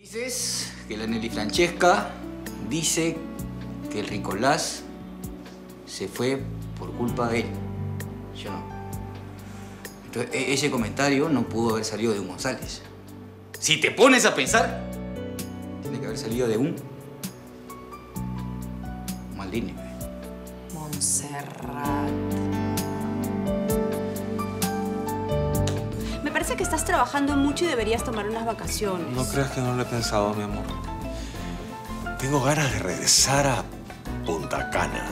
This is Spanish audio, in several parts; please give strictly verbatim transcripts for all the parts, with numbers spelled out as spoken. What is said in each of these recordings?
Dices que la Nelly Francesca dice que el Nicolás se fue por culpa de él. Yo no. Entonces, e ese comentario no pudo haber salido de un González. Si te pones a pensar, tiene que haber salido de un Maldini. Montserrat. Me parece que estás trabajando mucho y deberías tomar unas vacaciones. No creas que no lo he pensado, mi amor. Tengo ganas de regresar a Punta Cana.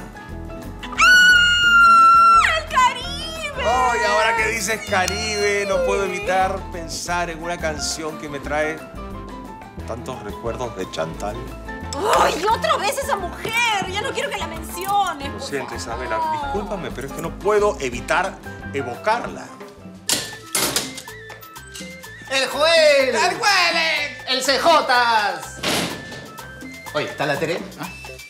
¡Ah! ¡El Caribe! Oh, y ahora que dices Caribe, no puedo evitar pensar en una canción que me trae tantos recuerdos de Chantal. ¡Ay, otra vez esa mujer! Ya no quiero que la menciones. Lo siento, Isabela. Discúlpame, pero es que no puedo evitar evocarla. ¡El Joel! ¡El Joel! ¡El C J! Oye, ¿está la Tere? ¿Ah?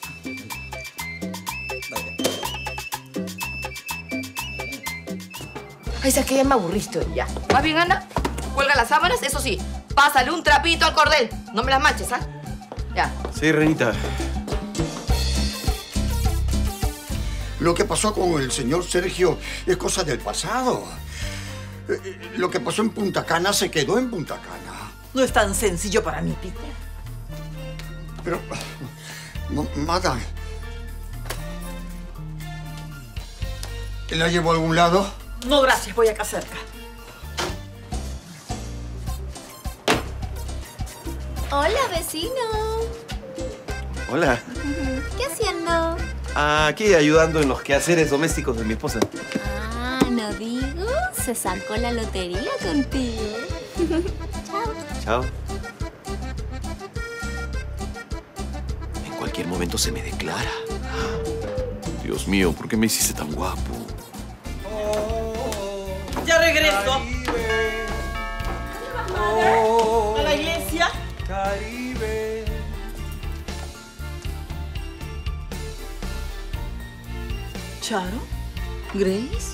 Ay, sabes que ya me aburriste ya. Más bien, Ana, cuelga las sábanas, eso sí, pásale un trapito al cordel. No me las manches, ¿ah? Ya. Sí, Renita. Lo que pasó con el señor Sergio es cosa del pasado. Lo que pasó en Punta Cana se quedó en Punta Cana. No es tan sencillo para mí, Peter. Pero, Mada, ¿la llevó a algún lado? No, gracias. Voy acá cerca. Hola, vecino. Hola. ¿Qué haciendo? Ah, aquí ayudando en los quehaceres domésticos de mi esposa. Ah, no digo. Se sacó la lotería contigo. Chao. Chao. En cualquier momento se me declara. Dios mío, ¿por qué me hiciste tan guapo? Ya regreso. Caribe. Oh, ¿a la iglesia? Caribe. ¿Charo? ¿Grace?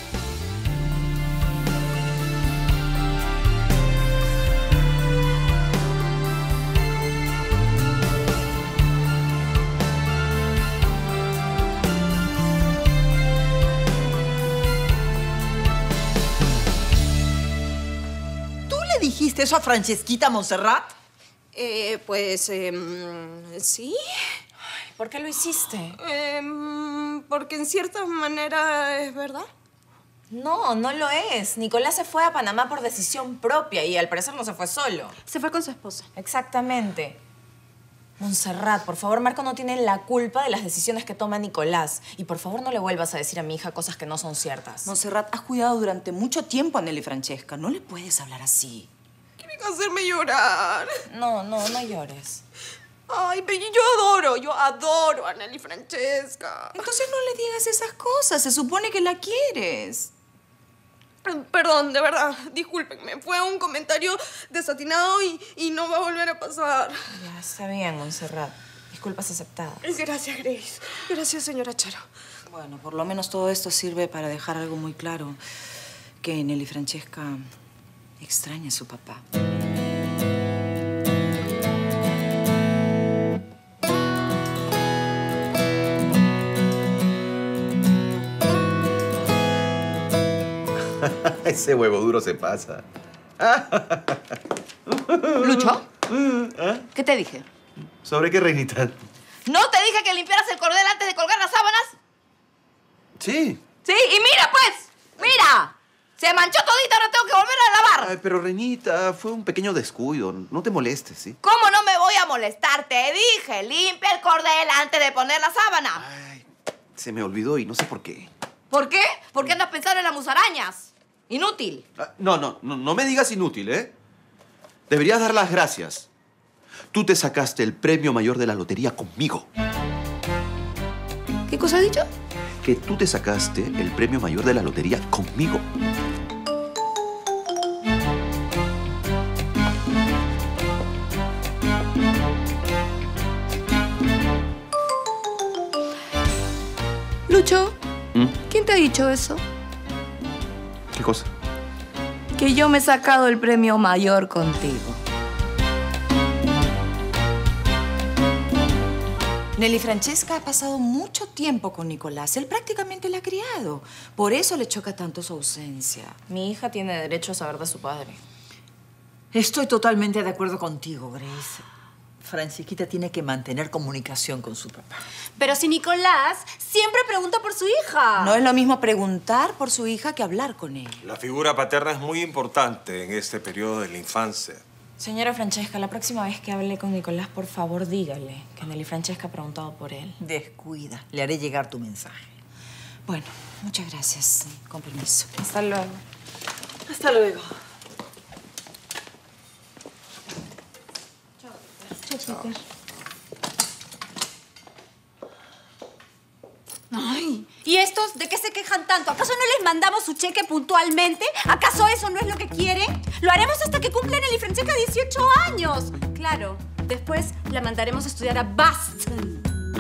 ¿Dijiste eso a Francesquita Montserrat? Eh, pues, eh, sí. Ay, ¿por qué lo hiciste? Eh, porque en cierta manera es verdad. No, no lo es. Nicolás se fue a Panamá por decisión propia y al parecer no se fue solo. Se fue con su esposa. Exactamente. Montserrat, por favor, Marco no tiene la culpa de las decisiones que toma Nicolás. Y por favor no le vuelvas a decir a mi hija cosas que no son ciertas. Montserrat, has cuidado durante mucho tiempo a Nelly Francesca. No le puedes hablar así. Quieren hacerme llorar. No, no, no llores. Ay, pero yo adoro, yo adoro a Nelly Francesca. Entonces no le digas esas cosas. Se supone que la quieres. Perdón, de verdad, discúlpenme. Fue un comentario desatinado y, y no va a volver a pasar. Ya, está bien, Montserrat. Disculpas aceptadas. Gracias, Grace. Gracias, señora Charo. Bueno, por lo menos todo esto sirve para dejar algo muy claro. Que Nelly Francesca extraña a su papá. Ese huevo duro se pasa. ¿Lucho? ¿Ah? ¿Qué te dije? ¿Sobre qué, Reinita? ¿No te dije que limpiaras el cordel antes de colgar las sábanas? Sí. Sí, y mira, pues. ¡Mira! Se manchó todita, ahora tengo que volver a lavar. Ay, pero, Reinita, fue un pequeño descuido. No te molestes, ¿sí? ¿Cómo no me voy a molestar? Te dije, limpia el cordel antes de poner la sábana. Ay, se me olvidó y no sé por qué. ¿Por qué? ¿Por qué andas pensando en las musarañas? Inútil. Ah, no, no, no, no me digas inútil, ¿eh? Deberías dar las gracias. Tú te sacaste el premio mayor de la lotería conmigo. ¿Qué cosa has dicho? Que tú te sacaste el premio mayor de la lotería conmigo. Lucho, ¿Mm? ¿quién te ha dicho eso? ¿Qué cosa? Que yo me he sacado el premio mayor contigo. Nelly Francesca ha pasado mucho tiempo con Nicolás. Él prácticamente la ha criado. Por eso le choca tanto su ausencia. Mi hija tiene derecho a saber de su padre. Estoy totalmente de acuerdo contigo, Grace. Francisquita tiene que mantener comunicación con su papá. Pero si Nicolás siempre pregunta por su hija. No es lo mismo preguntar por su hija que hablar con él. La figura paterna es muy importante en este periodo de la infancia. Señora Francesca, la próxima vez que hable con Nicolás, por favor, dígale que Nelly Francesca ha preguntado por él. Descuida. Le haré llegar tu mensaje. Bueno, muchas gracias. Con permiso. Hasta luego. Hasta luego. Chao, Peter. Ay, ¿y estos de qué se quejan tanto? ¿Acaso no les mandamos su cheque puntualmente? ¿Acaso eso no es lo que quieren? Lo haremos hasta que cumpla Nelly Francesca dieciocho años. Claro, después la mandaremos a estudiar a Boston.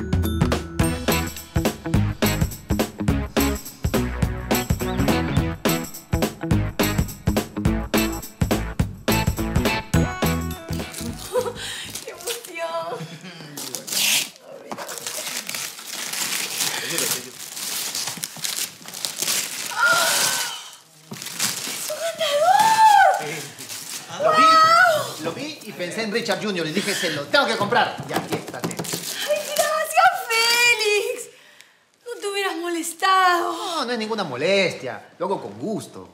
¡Qué emoción! Lo vi, lo vi y pensé en Richard junior y dije, se lo tengo que comprar. Y aquí está. ¡Ay, gracias, Félix! No te hubieras molestado. No, no es ninguna molestia. Lo hago con gusto.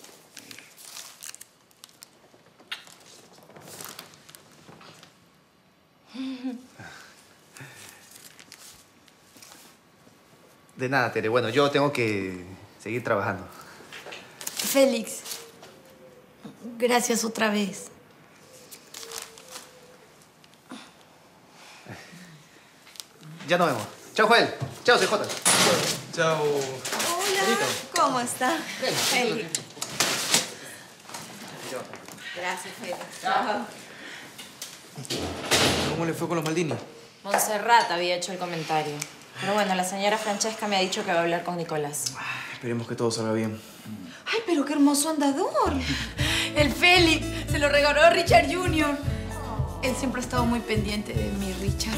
De nada, Tere. Bueno, yo tengo que seguir trabajando. Félix, gracias otra vez. Ya nos vemos. Chao, Joel. Chao, C J. Chao. Hola, ¿cómo está? Félix. Gracias, Félix. Chao. ¿Cómo le fue con los Maldini? Montserrat había hecho el comentario. Pero bueno, la señora Francesca me ha dicho que va a hablar con Nicolás. Esperemos que todo salga bien. Ay, pero qué hermoso andador. El Félix se lo regaló a Richard junior Él siempre ha estado muy pendiente de mí, Richard.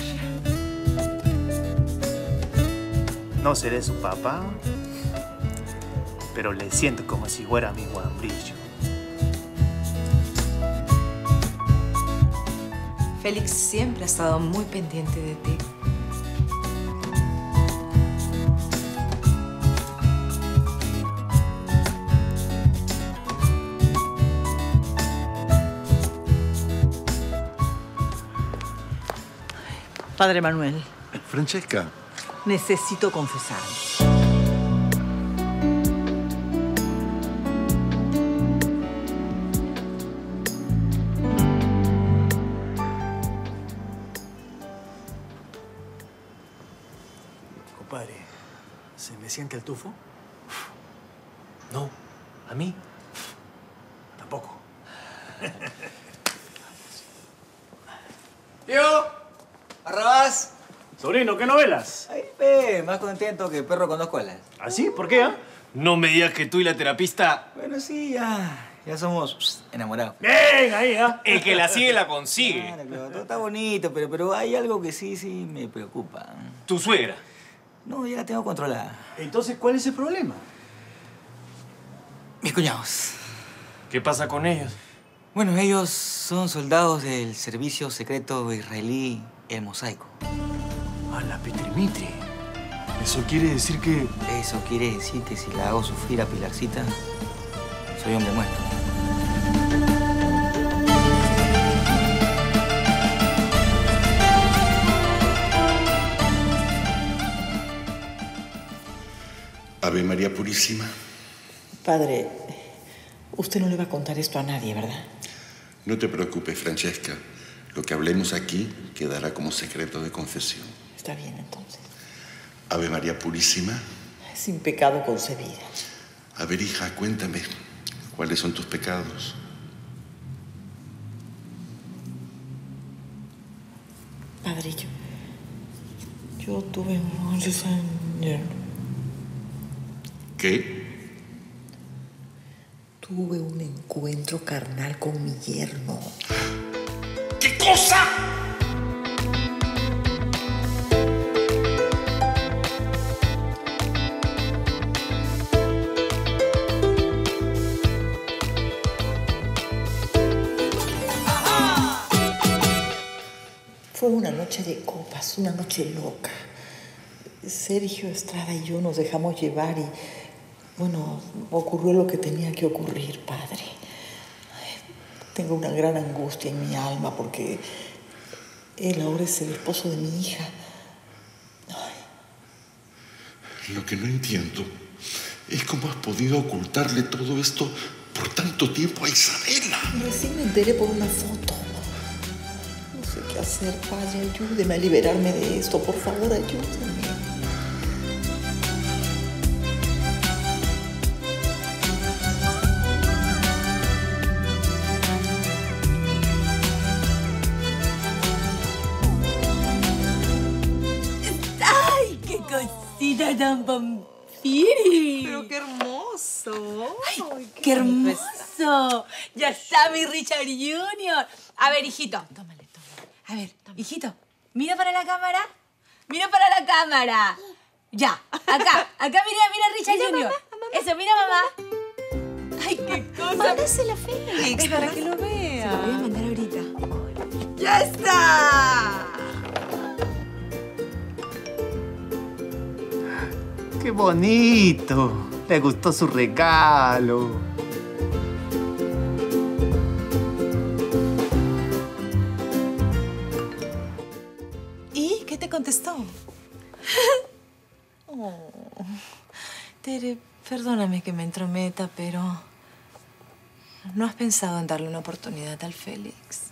No seré su papá, pero le siento como si fuera mi guambrillo. Félix siempre ha estado muy pendiente de ti. Padre Manuel, Francesca. necesito confesarme. Compadre, ¿se me siente el tufo? No, a mí tampoco. ¡Tío! ¡Arrabás! Sobrino, ¿qué novelas? Ay, ve, más contento que perro con dos colas. ¿Ah, sí? ¿Por qué, ah? No me digas que tú y la terapista... Bueno, sí, ya. Ya somos pss, enamorados. Bien, ahí, ¿ah? El que la sigue la consigue. Claro, pero todo está bonito, pero, pero hay algo que sí, sí me preocupa. Tu suegra. No, ya la tengo controlada. Entonces, ¿cuál es el problema? Mis cuñados. ¿Qué pasa con ellos? Bueno, ellos son soldados del servicio secreto israelí El Mosaico. A la Petrimitri. Eso quiere decir que... Eso quiere decir que si la hago sufrir a Pilarcita, soy hombre muerto. Ave María Purísima. Padre, usted no le va a contar esto a nadie, ¿verdad? No te preocupes, Francesca. Lo que hablemos aquí quedará como secreto de confesión. Está bien, entonces. Ave María Purísima. Sin pecado concebida. A ver, hija, cuéntame, ¿cuáles son tus pecados? Padre, yo... Yo tuve un señor. ¿Qué? Tuve un encuentro carnal con mi yerno. ¿Qué cosa? Fue una noche de copas, una noche loca. Sergio Estrada y yo nos dejamos llevar y, bueno, ocurrió lo que tenía que ocurrir, padre. Ay, tengo una gran angustia en mi alma porque él ahora es el esposo de mi hija. Ay. Lo que no entiendo es cómo has podido ocultarle todo esto por tanto tiempo a Isabela. Recién me enteré por una foto. No sé qué hacer, padre. Ayúdeme a liberarme de esto. Por favor, ayúdeme. ¡Ay, qué cosita tan pampiri! Pero qué hermoso. ¡Ay, qué, qué hermoso! Ya está mi Richard junior A ver, hijito. Tómale, tómale. A ver, tómale. Hijito, mira para la cámara. Mira para la cámara. Ya, acá. Acá mira, mira Richard Mira, junior mamá, mamá. Eso, mira, mamá. Ay, qué cosa. Mándasela a Félix. Es para que lo vea. Se lo voy a mandar ahorita. ¡Ya está! ¡Qué bonito! Le gustó su regalo. ¿Y qué te contestó? Oh, Tere, perdóname que me entrometa, pero ¿no has pensado en darle una oportunidad al Félix?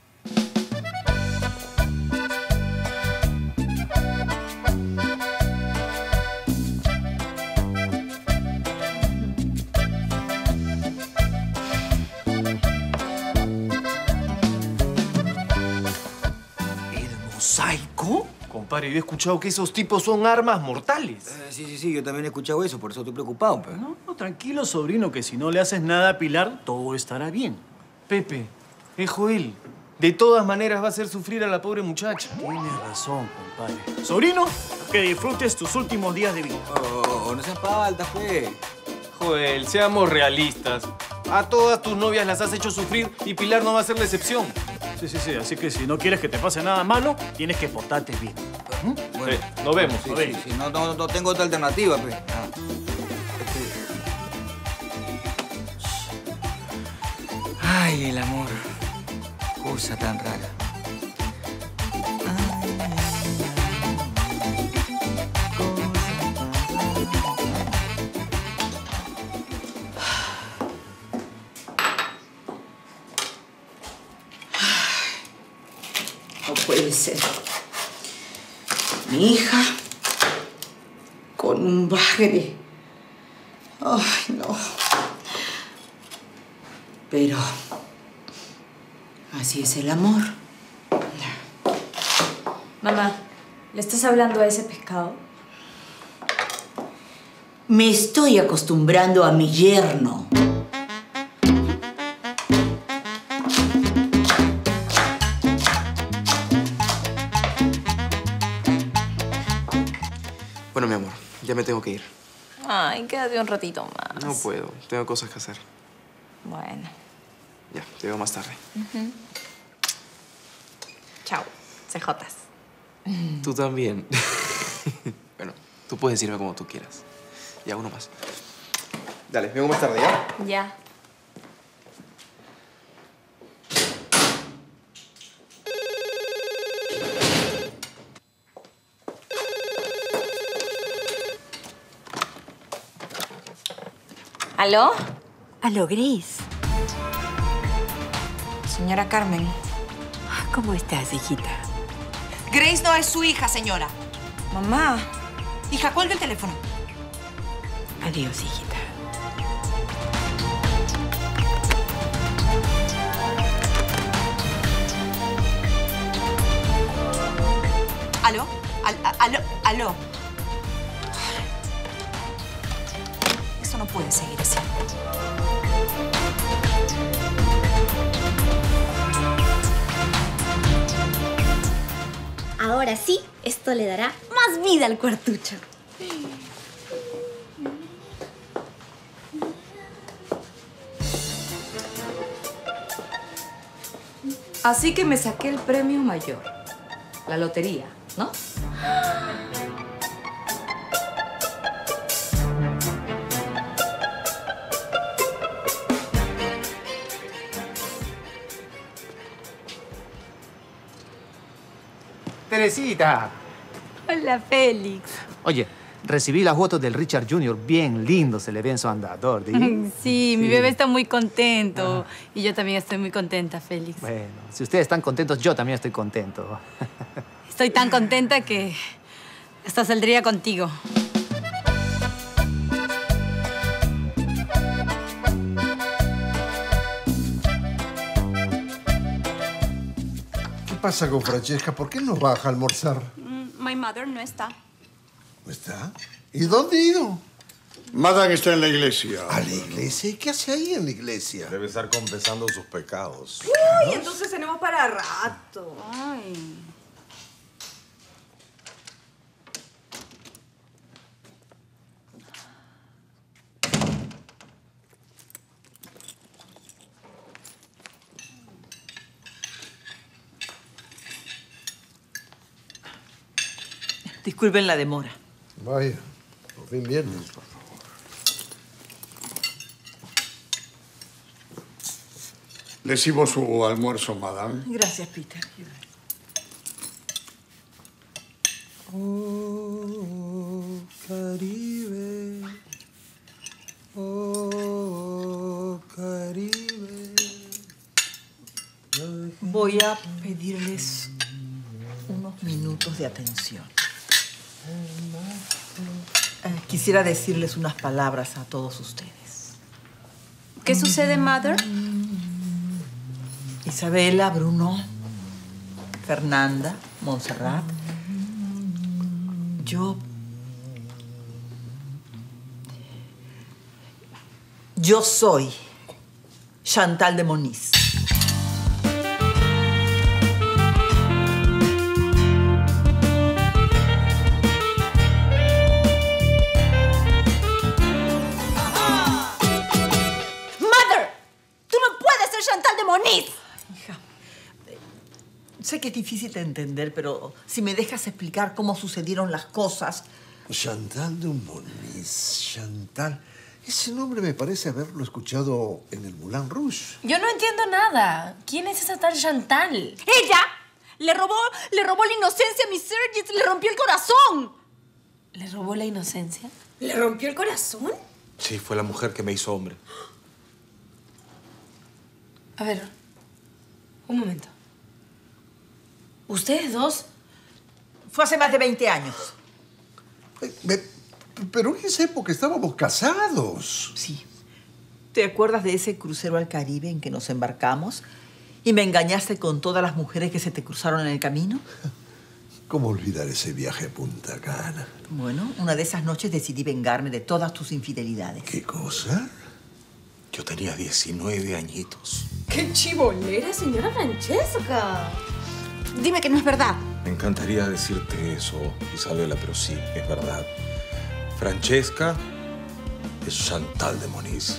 ¿Mosaico? Compadre, yo he escuchado que esos tipos son armas mortales. Eh, sí, sí, sí, yo también he escuchado eso, por eso estoy preocupado, pero. No, no, tranquilo, sobrino, que si no le haces nada a Pilar, todo estará bien. Pepe, es Joel. De todas maneras va a hacer sufrir a la pobre muchacha. Tienes razón, compadre. Sobrino, que disfrutes tus últimos días de vida. Oh, oh, no seas falta, pues. Joel, seamos realistas. A todas tus novias las has hecho sufrir y Pilar no va a ser la excepción. Sí, sí, sí. Así que si no quieres que te pase nada malo, tienes que portarte bien. ¿Mm? Bueno, Eh, nos vemos. Sí, nos sí, vemos. sí, no, no, no tengo otra alternativa, pues. Ah. Este- Ay, el amor. Cosa tan rara. No puede ser. Mi hija con un bagre. Ay, no. Pero así es el amor. Mamá, ¿le estás hablando a ese pescado? Me estoy acostumbrando a mi yerno. Bueno, mi amor, ya me tengo que ir. Ay, quédate un ratito más. No puedo, tengo cosas que hacer. Bueno. Ya, te veo más tarde. Ujú. Chao, C Jotas. Tú también. Bueno, tú puedes decirme como tú quieras. Ya, uno más. Dale, vengo más tarde, ¿ya? Ya. ¿Aló? Aló, Grace. Señora Carmen. ¿Cómo estás, hijita? Grace no es su hija, señora. Mamá. Hija, cuelga el teléfono. Adiós, hijita. ¿Aló? Al- a- ¿Aló? ¿Aló? Esto no puede seguir así. Ahora sí, esto le dará más vida al cuartucho. Así que me saqué el premio mayor. La lotería, ¿no? Teresita. Hola, Félix. Oye, recibí las fotos del Richard junior Bien lindo se le ve en su andador, ¿sí? Sí, Sí. mi bebé está muy contento. Y yo también estoy muy contenta, Félix. Bueno, si ustedes están contentos, yo también estoy contento. Estoy tan contenta que hasta saldría contigo. ¿Qué pasa con Francesca? ¿Por qué no baja a almorzar? Mm, My mother no está. ¿No está? ¿Y dónde ha ido? Madame está en la iglesia. ¿A la iglesia? ¿Y qué hace ahí en la iglesia? Debe estar confesando sus pecados. Uy, entonces tenemos para rato. Ay. Disculpen la demora. Vaya, por fin viernes. Le sirvo su almuerzo, madame. Gracias, Peter. Oh, Caribe. Oh, Caribe. Voy a pedirles unos minutos de atención. Eh, quisiera decirles unas palabras a todos ustedes. ¿Qué sucede, mother? Isabela, Bruno, Fernanda, Montserrat. Yo... Yo soy Chantal de Moniz. Sé que es difícil de entender, pero si me dejas explicar cómo sucedieron las cosas... Chantal de Moniz, Chantal. Ese nombre me parece haberlo escuchado en el Moulin Rouge. Yo no entiendo nada. ¿Quién es esa tal Chantal? ¡Ella! Le robó, le robó la inocencia a mi Sergis, le rompió el corazón. ¿Le robó la inocencia? ¿Le rompió el corazón? Sí, fue la mujer que me hizo hombre. A ver, un momento. ¿Ustedes dos? Fue hace más de veinte años. Pero en esa época estábamos casados. Sí. ¿Te acuerdas de ese crucero al Caribe en que nos embarcamos y me engañaste con todas las mujeres que se te cruzaron en el camino? ¿Cómo olvidar ese viaje a Punta Cana? Bueno, una de esas noches decidí vengarme de todas tus infidelidades. ¿Qué cosa? Yo tenía diecinueve añitos. ¡Qué chibolera, señora Francesca! Dime que no es verdad. Me encantaría decirte eso, Isabela, pero sí, es verdad. Francesca es Chantal de Moniz.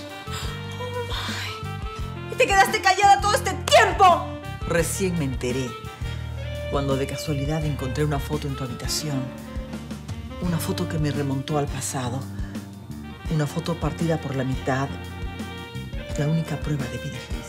¿Y te quedaste callada todo este tiempo? Recién me enteré cuando de casualidad encontré una foto en tu habitación. Una foto que me remontó al pasado. Una foto partida por la mitad. La única prueba de vida feliz.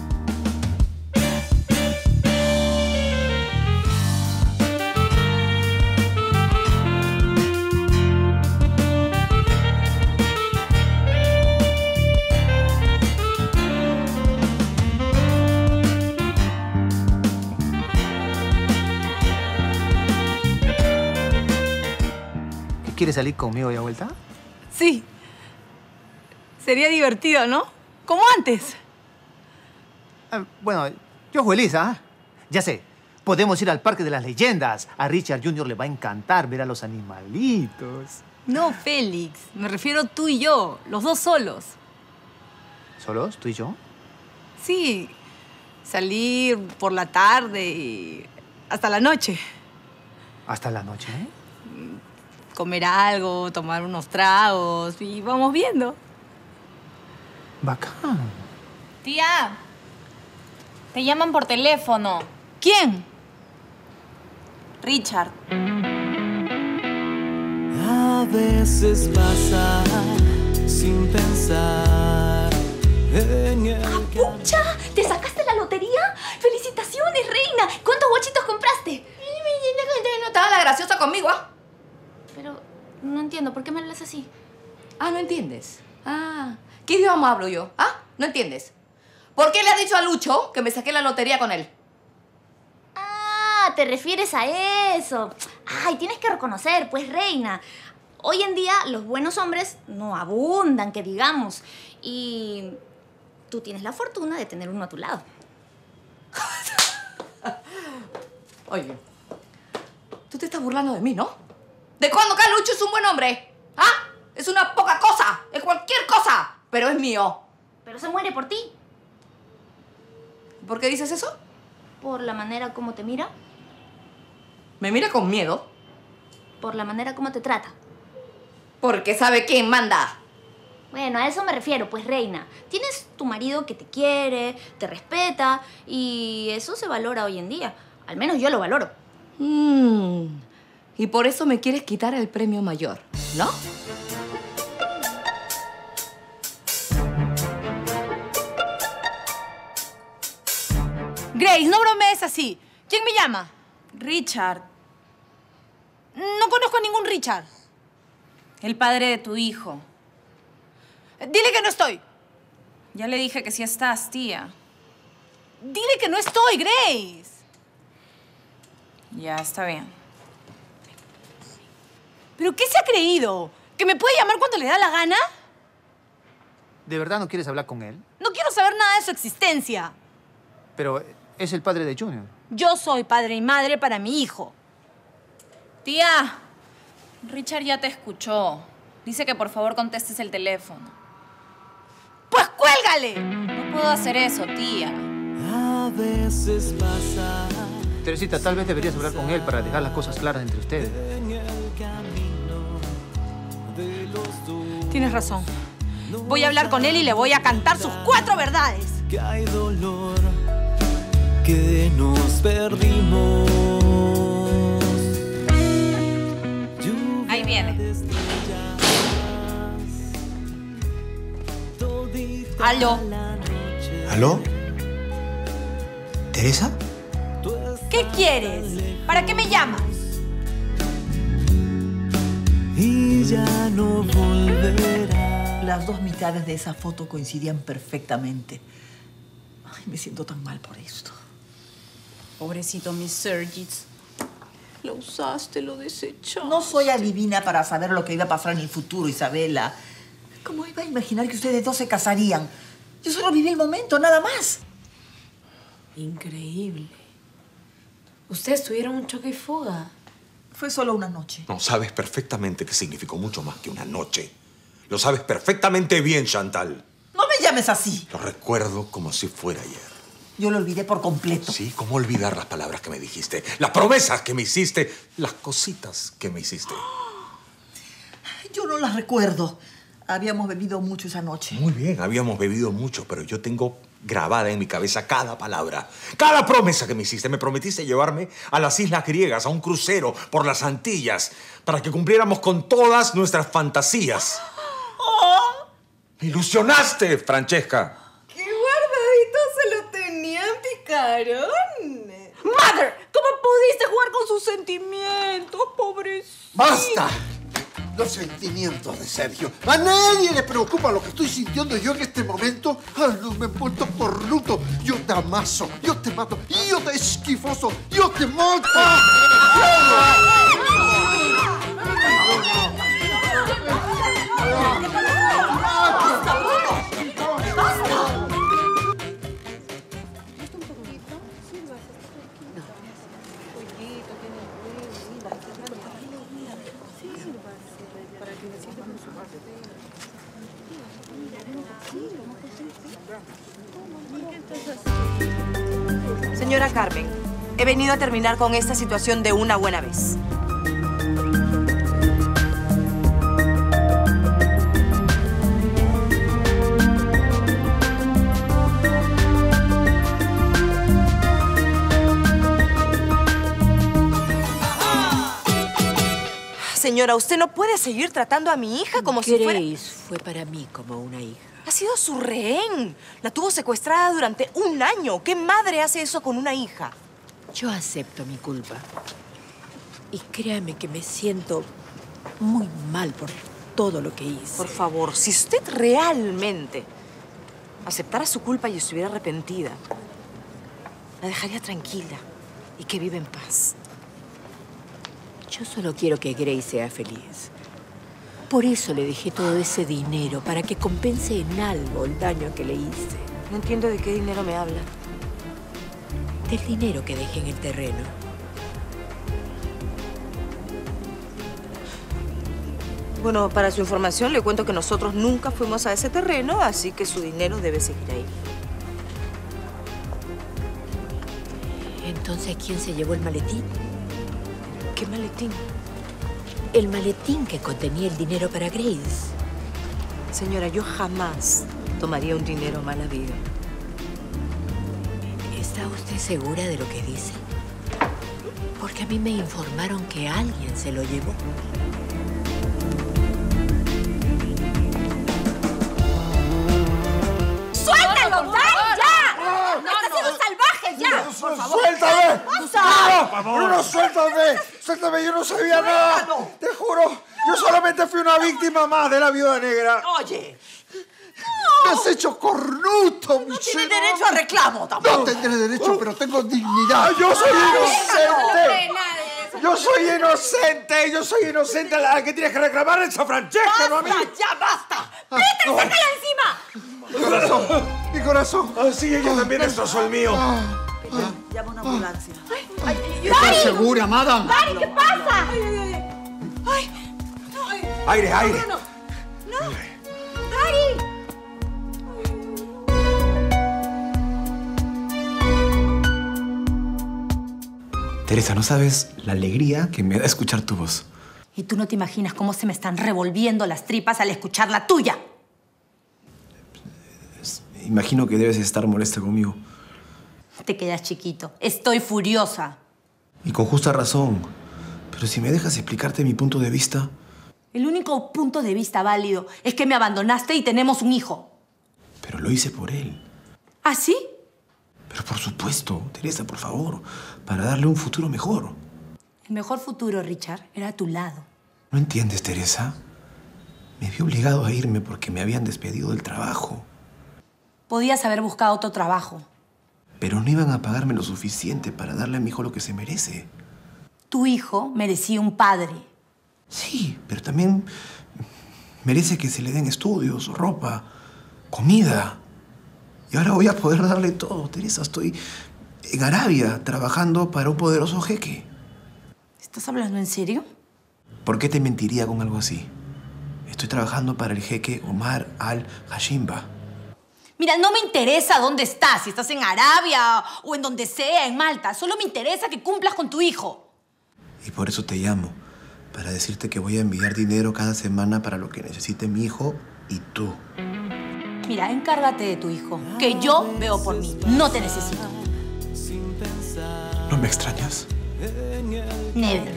¿Quieres salir conmigo de vuelta? Sí. Sería divertido, ¿no? Como antes. Ah, bueno, yo feliz, ¿ah? Ya sé, podemos ir al Parque de las Leyendas. A Richard junior le va a encantar ver a los animalitos. No, Félix. Me refiero tú y yo, los dos solos. ¿Solos? ¿Tú y yo? Sí. Salir por la tarde y hasta la noche. ¿Hasta la noche? Comer algo, tomar unos tragos y vamos viendo. Bacán. Tía, te llaman por teléfono. ¿Quién? Richard. A veces pasa sin pensar en el ¡Pucha! ¿Te sacaste la lotería? ¡Felicitaciones, reina! ¿Cuántos guachitos compraste? No estaba la graciosa conmigo, ¿ah? Pero no entiendo, ¿por qué me hablas así? Ah, ¿no entiendes? Ah, ¿qué idioma hablo yo? ¿Ah? ¿No entiendes? ¿Por qué le has dicho a Lucho que me saqué la lotería con él? Ah, ¿te refieres a eso? Ay, tienes que reconocer, pues, reina. Hoy en día los buenos hombres no abundan, que digamos. Y tú tienes la fortuna de tener uno a tu lado. Oye, tú te estás burlando de mí, ¿no? ¿De cuándo acá Lucho es un buen hombre? ¿Ah? Es una poca cosa, es cualquier cosa, pero es mío. Pero se muere por ti. ¿Por qué dices eso? Por la manera como te mira. ¿Me mira con miedo? Por la manera como te trata. Porque sabe quién manda. Bueno, a eso me refiero, pues, reina. Tienes tu marido que te quiere, te respeta, y eso se valora hoy en día. Al menos yo lo valoro. Mm. Y por eso me quieres quitar el premio mayor, ¿no? Grace, no bromees así. ¿Quién me llama? Richard. No conozco a ningún Richard. El padre de tu hijo. Dile que no estoy. Ya le dije que sí estás, tía. Dile que no estoy, Grace. Ya, está bien. ¿Pero qué se ha creído? ¿Que me puede llamar cuando le da la gana? ¿De verdad no quieres hablar con él? No quiero saber nada de su existencia. Pero es el padre de Junior. Yo soy padre y madre para mi hijo. Tía, Richard ya te escuchó. Dice que por favor contestes el teléfono. ¡Pues cuélgale! No puedo hacer eso, tía. A veces pasa. Teresita, tal vez deberías hablar con él para dejar las cosas claras entre ustedes. Tienes razón. Voy a hablar con él y le voy a cantar sus cuatro verdades. Que hay dolor, que nos perdimos. Ahí viene. ¿Aló? ¿Aló? ¿Teresa? ¿Qué quieres? ¿Para qué me llamas? Y ya no volverá. Las dos mitades de esa foto coincidían perfectamente. Ay, me siento tan mal por esto. Pobrecito Miss Sergis. Lo usaste, lo desechaste. No soy adivina para saber lo que iba a pasar en el futuro, Isabela. ¿Cómo iba a imaginar que ustedes dos se casarían? Yo solo viví el momento, nada más. Increíble. ¿Ustedes tuvieron un choque y fuga? Fue solo una noche. No, sabes perfectamente que significó mucho más que una noche. Lo sabes perfectamente bien, Chantal. No me llames así. Lo recuerdo como si fuera ayer. Yo lo olvidé por completo. Sí, ¿cómo olvidar las palabras que me dijiste? Las promesas que me hiciste. Las cositas que me hiciste. Yo no las recuerdo. Habíamos bebido mucho esa noche. Muy bien, habíamos bebido mucho, pero yo tengo grabada en mi cabeza cada palabra. Cada promesa que me hiciste. Me prometiste llevarme a las islas griegas, a un crucero por las Antillas, para que cumpliéramos con todas nuestras fantasías. Oh. Me ilusionaste, Francesca. ¡Qué guardadito se lo tenían, picarón! ¡Mother! ¿Cómo pudiste jugar con sus sentimientos, pobrecito? ¡Basta! Los sentimientos de Sergio. A nadie le preocupa lo que estoy sintiendo yo en este momento. Ay, no me he vuelto por luto. Yo te amaso, yo te mato, yo te esquifoso, yo te mato. Señora Carmen, he venido a terminar con esta situación de una buena vez. señora, usted no puede seguir tratando a mi hija como si fuera... Grace fue para mí como una hija. Ha sido su rehén. La tuvo secuestrada durante un año. ¿Qué madre hace eso con una hija? Yo acepto mi culpa. Y créame que me siento muy mal por todo lo que hice. Por favor, si usted realmente aceptara su culpa y estuviera arrepentida, la dejaría tranquila y que viva en paz. Yo solo quiero que Grace sea feliz. Por eso le dejé todo ese dinero, para que compense en algo el daño que le hice. No entiendo de qué dinero me habla. Del dinero que dejé en el terreno. Bueno, para su información, le cuento que nosotros nunca fuimos a ese terreno, así que su dinero debe seguir ahí. Entonces, ¿quién se llevó el maletín? ¿Qué maletín? El maletín que contenía el dinero para Grace. Señora, yo jamás tomaría un dinero mal habido. ¿Está usted segura de lo que dice? Porque a mí me informaron que alguien se lo llevó. ¡Suéltalo, Dan! ¡Ya! ¡No, ¡Estás siendo salvaje, ya! ¡Por favor! ¡Suéltame! ¡Susa! ¡No! ¡Bruno, suéltame! ¡Suéltame! Yo no sabía nada. Te juro, yo solamente fui una víctima más de la viuda negra. Oye. ¡Me has hecho cornuto, No Michelle! tiene derecho a reclamo tampoco. No tendré derecho, pero tengo dignidad. ¡Yo soy inocente! ¡Yo soy inocente! ¡Yo soy inocente! La que tienes que reclamar es a Francesca, no a mí. ¡Ya basta! ¡Vete, sácala encima! Mi corazón, mi corazón. Ah, sí, ella también destrozó el mío. Llama una ambulancia. ¿Estás segura, madame? ¡Dari, qué pasa! Aire, aire. No, no, no. ¡Dari! Teresa, no sabes la alegría que me da escuchar tu voz. Y tú no te imaginas cómo se me están revolviendo las tripas al escuchar la tuya. Imagino que debes estar molesta conmigo. Te quedas chiquito. Estoy furiosa. Y con justa razón. Pero si me dejas explicarte mi punto de vista... El único punto de vista válido es que me abandonaste y tenemos un hijo. Pero lo hice por él. ¿Ah, sí? Pero por supuesto, Teresa, por favor. Para darle un futuro mejor. El mejor futuro, Richard, era a tu lado. ¿No entiendes, Teresa? Me vi obligado a irme porque me habían despedido del trabajo. Podías haber buscado otro trabajo. Pero no iban a pagarme lo suficiente para darle a mi hijo lo que se merece. Tu hijo merecía un padre. Sí, pero también merece que se le den estudios, ropa, comida. Y ahora voy a poder darle todo, Teresa. Estoy en Arabia trabajando para un poderoso jeque. ¿Estás hablando en serio? ¿Por qué te mentiría con algo así? Estoy trabajando para el jeque Omar al-Hashimba. Mira, no me interesa dónde estás, si estás en Arabia o en donde sea, en Malta. Solo me interesa que cumplas con tu hijo. Y por eso te llamo, para decirte que voy a enviar dinero cada semana para lo que necesite mi hijo y tú. Mira, encárgate de tu hijo, que yo veo por mí. No te necesito. ¿No me extrañas? Never.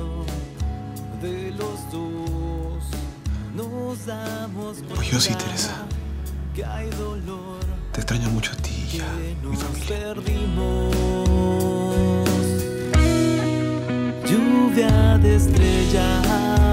Pues yo sí, Teresa. Te extraño mucho a ti y a mi familia. Lluvia de estrellas.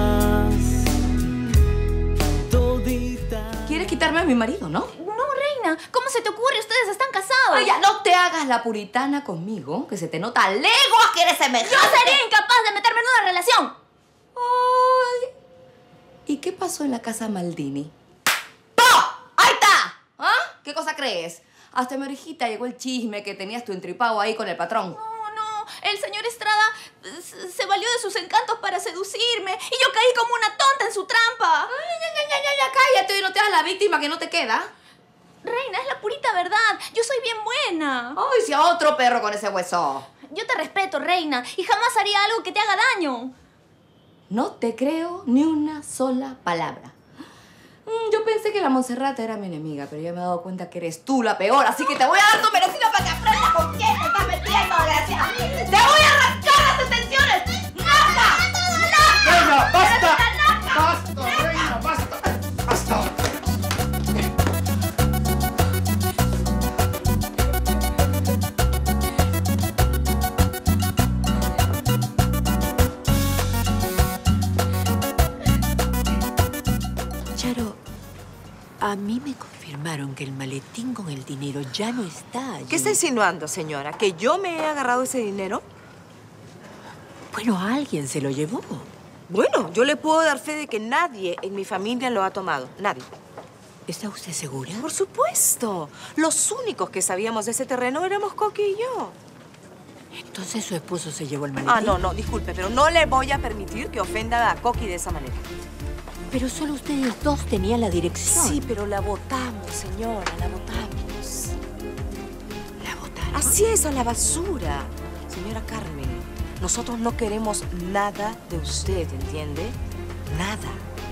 ¿Quieres quitarme a mi marido, no? No, reina. ¿Cómo se te ocurre? Ustedes están casados. Oye, no te hagas la puritana conmigo, que se te nota a leguas que eres semejante. Yo sería incapaz de meterme en una relación. Ay. ¿Y qué pasó en la casa Maldini? ¡Pah! ¡Ahí está! ¿Ah? ¿Qué cosa crees? Hasta mi orejita llegó el chisme que tenías tu entripado ahí con el patrón. No, no. El señor Estrada se valió de sus encantos para seducirme y yo caí como una tonta en su trampa. Ay, ya, ya, ya, ya, cállate y no te hagas la víctima que no te queda. Reina, es la purita verdad. Yo soy bien buena. Ay, si a otro perro con ese hueso. Yo te respeto, reina, y jamás haría algo que te haga daño. No te creo ni una sola palabra. Mm, yo pensé que la Montserrat era mi enemiga, pero ya me he dado cuenta que eres tú la peor, así que te voy a dar tu merecido para que aprendas con quién te estás metiendo, desgraciada. ¡Te voy a arrancar las extensiones! ¡Nada! ¡Nada! ¡Venga, basta! A mí me confirmaron que el maletín con el dinero ya no está allí. ¿Qué está insinuando, señora? ¿Que yo me he agarrado ese dinero? Bueno, alguien se lo llevó. Bueno, yo le puedo dar fe de que nadie en mi familia lo ha tomado. Nadie. ¿Está usted segura? Por supuesto. Los únicos que sabíamos de ese terreno éramos Coqui y yo. Entonces su esposo se llevó el maletín. Ah, no, no, disculpe, pero no le voy a permitir que ofenda a Coqui de esa manera. Pero solo ustedes dos tenían la dirección. Sí, pero la votamos, señora, la votamos. ¿La votaron? Así es, a la basura. Señora Carmen, nosotros no queremos nada de usted, ¿entiende? Nada.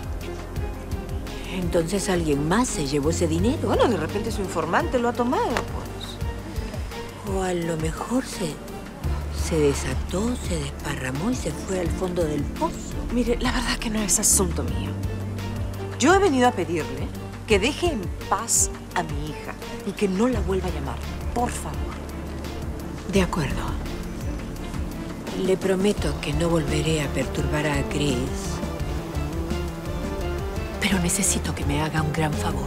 Entonces alguien más se llevó ese dinero. Bueno, de repente su informante lo ha tomado, pues. O a lo mejor se, se desató, se desparramó y se fue al fondo del pozo. Mire, la verdad que no es asunto mío. Yo he venido a pedirle que deje en paz a mi hija y que no la vuelva a llamar, por favor. De acuerdo. Le prometo que no volveré a perturbar a Grace. Pero necesito que me haga un gran favor.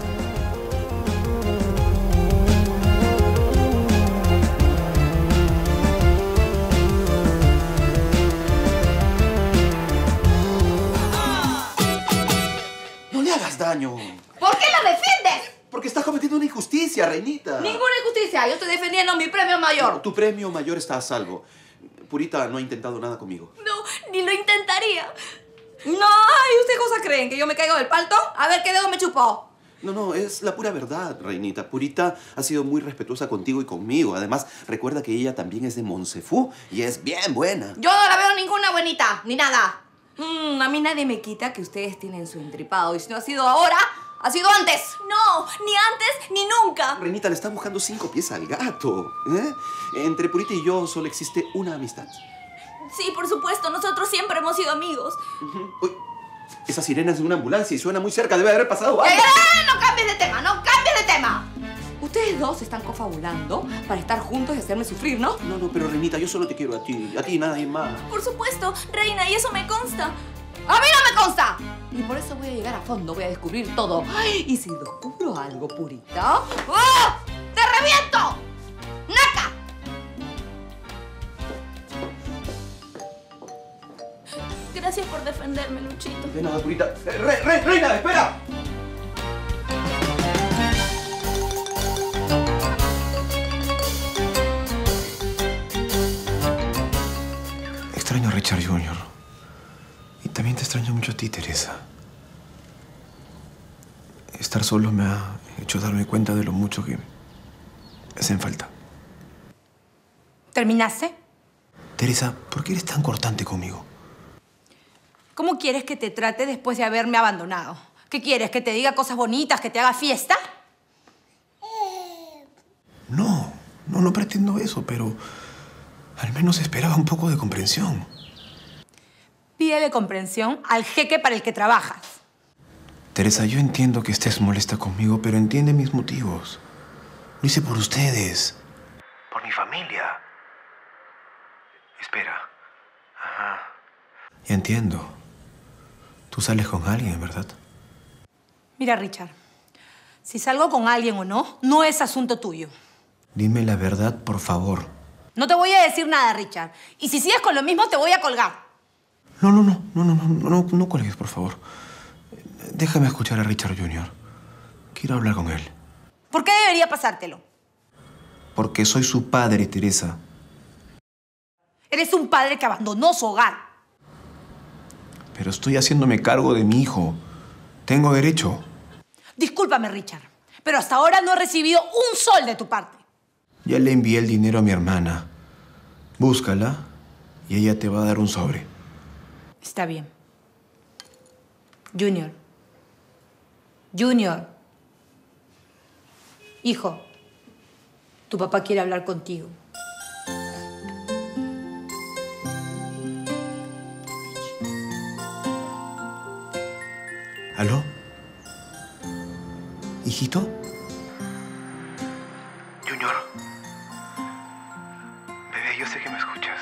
No le hagas daño. ¿Por qué la defiendes? Porque estás cometiendo una injusticia, reinita. Ninguna injusticia. Yo estoy defendiendo mi premio mayor. No, tu premio mayor está a salvo. Purita no ha intentado nada conmigo. No, ni lo intentaría. No, ¿y usted cosa creen? ¿Que yo me caigo del palto? A ver, ¿qué dedo me chupó? No, no, es la pura verdad, reinita. Purita ha sido muy respetuosa contigo y conmigo. Además, recuerda que ella también es de Monsefú y es bien buena. Yo no la veo ninguna buenita, ni nada. Mm, a mí nadie me quita que ustedes tienen su entripado. Y si no ha sido ahora, ha sido antes. No, ni antes ni nunca. Reinita, le está buscando cinco pies al gato. ¿eh? Entre Purita y yo solo existe una amistad. Sí, por supuesto, nosotros siempre hemos sido amigos. Uy, esa sirena es de una ambulancia y suena muy cerca. Debe haber pasado ¡Eh, algo. eh, no cambies de tema! ¡No cambies de tema! Ustedes dos están confabulando para estar juntos y hacerme sufrir, ¿no? No, no, pero Reinita, yo solo te quiero a ti. A ti, nadie más. Por supuesto, reina, y eso me consta. ¡A mí no me consta! Y por eso voy a llegar a fondo, voy a descubrir todo. Ay, y si descubro algo, Purita... ¡Oh! ¡Te reviento! ¡Naca! Gracias por defenderme, Luchito. De nada, Purita. Eh, re, re, ¡Reina, espera! Extraño a Richard junior Y también te extraño mucho a ti, Teresa. Estar solo me ha hecho darme cuenta de lo mucho que me hacen falta. ¿Terminaste? Teresa, ¿por qué eres tan cortante conmigo? ¿Cómo quieres que te trate después de haberme abandonado? ¿Qué quieres? ¿Que te diga cosas bonitas? ¿Que te haga fiesta? No, no, no pretendo eso, pero al menos esperaba un poco de comprensión. Pídele comprensión al jeque para el que trabajas. Teresa, yo entiendo que estés molesta conmigo, pero entiende mis motivos. Lo hice por ustedes. Por mi familia. Espera. Ajá. Ya entiendo. Tú sales con alguien, ¿verdad? Mira, Richard, si salgo con alguien o no, no es asunto tuyo. Dime la verdad, por favor. No te voy a decir nada, Richard. Y si sigues con lo mismo, te voy a colgar. No, no, no, no, no, no, no, no cuelgues, por favor. Déjame escuchar a Richard junior Quiero hablar con él. ¿Por qué debería pasártelo? Porque soy su padre, Teresa. Eres un padre que abandonó su hogar. Pero estoy haciéndome cargo de mi hijo. Tengo derecho. Discúlpame, Richard, pero hasta ahora no he recibido un sol de tu parte. Ya le envié el dinero a mi hermana. Búscala y ella te va a dar un sobre. Está bien. Junior. Junior. Hijo, tu papá quiere hablar contigo. ¿Aló? ¿Hijito? Junior. Bebé, yo sé que me escuchas.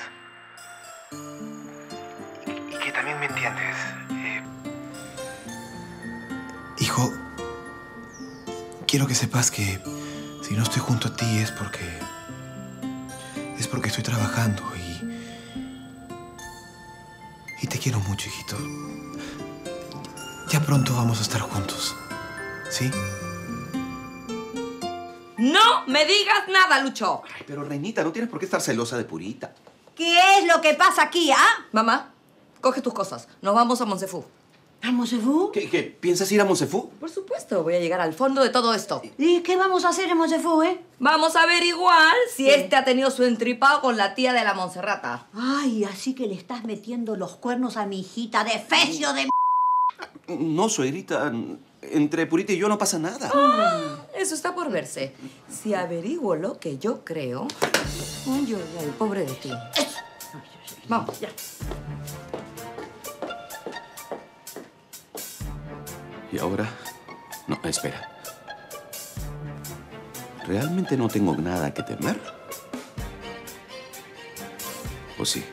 Y, y que también me entiendes. Eh, hijo, quiero que sepas que si no estoy junto a ti es porque... Es porque estoy trabajando y... Y te quiero mucho, hijito. Ya pronto vamos a estar juntos. ¿Sí? ¡No me digas nada, Lucho! Ay, pero Reinita, no tienes por qué estar celosa de Purita. ¿Qué es lo que pasa aquí, ah? Mamá, coge tus cosas. Nos vamos a Monsefú. ¿A Monsefú? ¿Qué, qué? ¿Piensas ir a Monsefú? Por supuesto, voy a llegar al fondo de todo esto. ¿Y qué vamos a hacer en Monsefú, eh? Vamos a averiguar si este ha tenido su entripado con la tía de la Monserrata. Ay, así que le estás metiendo los cuernos a mi hijita de fecio de... No, suegrita. Entre Purita y yo no pasa nada. Ah, eso está por verse. Si averiguo lo que yo creo... Ay, ay, ay, pobre de ti. Vamos, ya. ¿Y ahora? No, espera. ¿Realmente no tengo nada que temer? ¿O sí?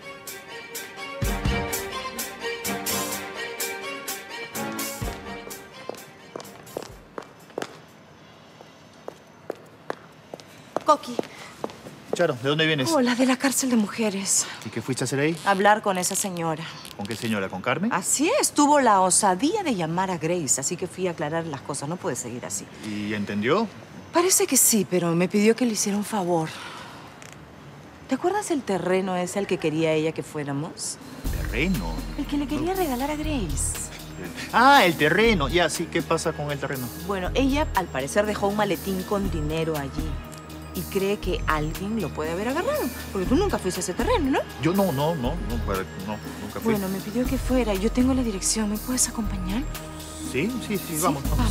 Coqui. Charo, ¿de dónde vienes? Hola, de la cárcel de mujeres. ¿Y qué fuiste a hacer ahí? Hablar con esa señora. ¿Con qué señora? ¿Con Carmen? Así es, tuvo la osadía de llamar a Grace, así que fui a aclarar las cosas. No puede seguir así. ¿Y entendió? Parece que sí, pero me pidió que le hiciera un favor. ¿Te acuerdas el terreno ese al que quería ella que fuéramos? ¿Terreno? El que le quería regalar a Grace. Ah, el terreno. Ya, sí, ¿qué pasa con el terreno? Bueno, ella al parecer dejó un maletín con dinero allí. Y cree que alguien lo puede haber agarrado. Porque tú nunca fuiste a ese terreno, ¿no? Yo no, no, no, no, no nunca fui. Bueno, me pidió que fuera. Yo tengo la dirección. ¿Me puedes acompañar? Sí, sí, sí, sí, vamos, vamos.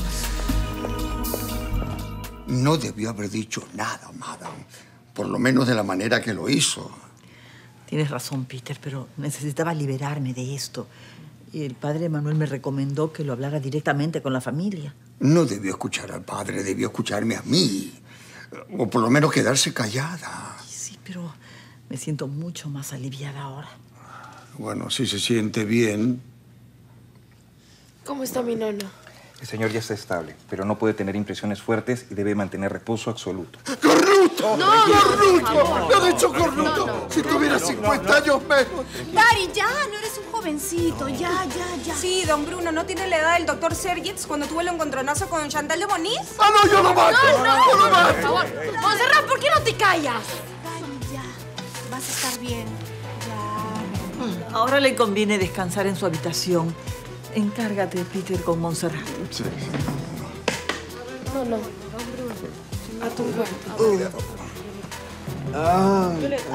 No debió haber dicho nada, madame. Por lo menos de la manera que lo hizo. Tienes razón, Peter, pero necesitaba liberarme de esto. Y el padre Manuel me recomendó que lo hablara directamente con la familia. No debió escuchar al padre, debió escucharme a mí. O por lo menos quedarse callada. Sí, pero me siento mucho más aliviada ahora. Bueno, si se siente bien. ¿Cómo está mi nono? El señor ya está estable, pero no puede tener impresiones fuertes y debe mantener reposo absoluto. ¡Cornuto! No, ¡Cornuto! ¡Me ha dicho cornuto! No, no. Si tuviera cincuenta años menos. Dari, ya, no eres un jovencito. Ya, ya, ya. Sí, don Bruno, ¿no tiene la edad del doctor Sergitz cuando tuvo el encontronazo con Chantal de Moniz? ¡Ah, no, yo lo mato! No, no, ¡Yo lo por mato! favor. Montserrat, ¿por qué no te callas? Dari, ya. Vas a estar bien. Ya. Ahora le conviene descansar en su habitación. Encárgate, Peter, con Montserrat. Sí. No, no, don Bruno. A tu cuerpo. Ah,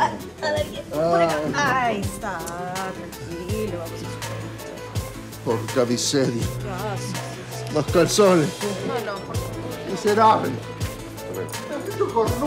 Ah, ahí está, tranquilo. por Gavisedi. Los calzones. No, no, por favor. Miserable. Me ha dicho cornuto.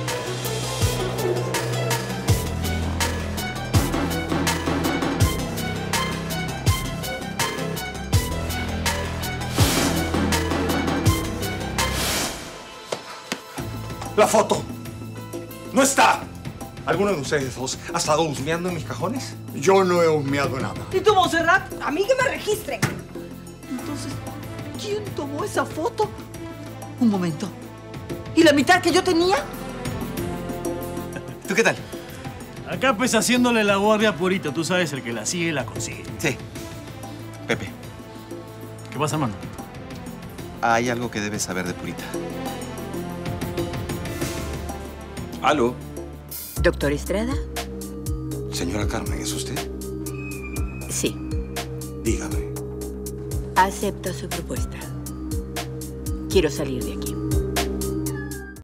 La foto. No está. ¿Alguno de ustedes dos ha estado husmeando en mis cajones? Yo no he husmeado nada. ¿Y tú, Montserrat? A mí que me registren. Entonces, ¿quién tomó esa foto? Un momento. ¿Y la mitad que yo tenía? ¿Tú qué tal? Acá pues haciéndole la guardia a Purito. Tú sabes, el que la sigue, la consigue. Sí. Pepe, ¿Qué pasa, hermano? hay algo que debes saber de Purita. ¿Aló? ¿Doctor Estrada? Señora Carmen, ¿es usted? Sí. Dígame. Acepto su propuesta. Quiero salir de aquí.